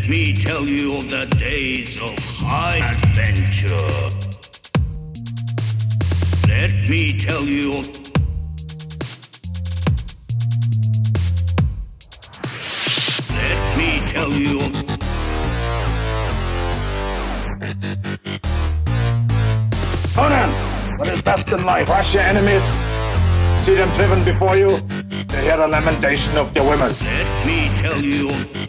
Let me tell you of the days of high adventure. Let me tell you of Let me tell you Conan, what is best in life? Crush your enemies, see them driven before you, to hear the lamentation of their women. Let me tell you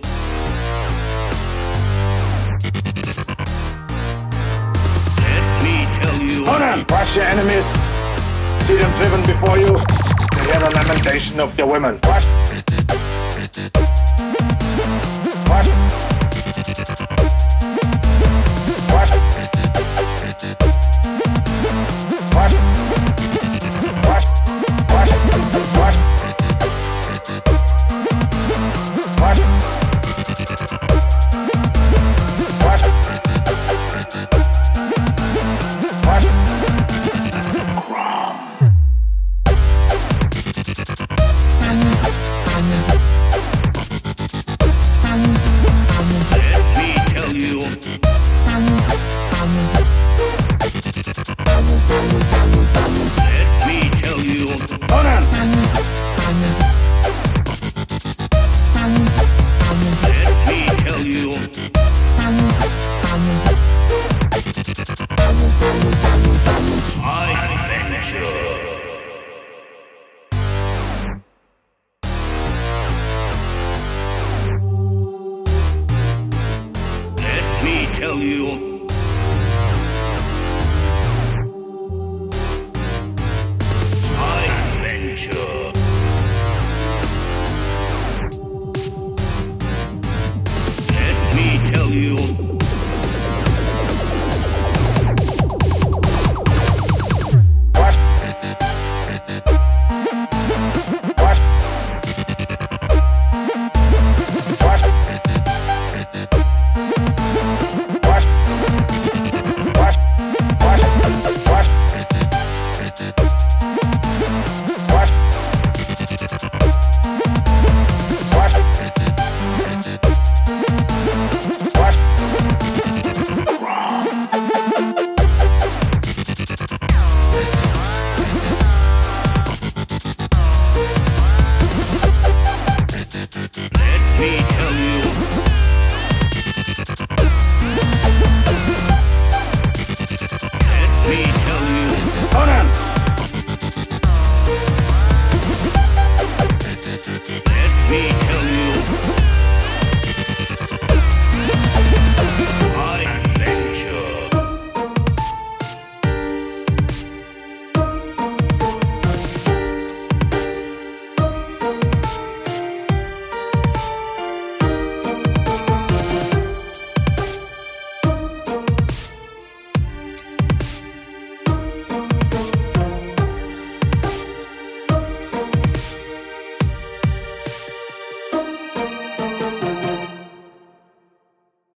Let me tell you Conan, crush your enemies, see them driven before you, to hear the lamentation of their women. Crush. Crush. Crush. Crush. Crush. Crush. Crush. Crush. Conan! Let me tell you high adventure. Let me tell you Let me tell you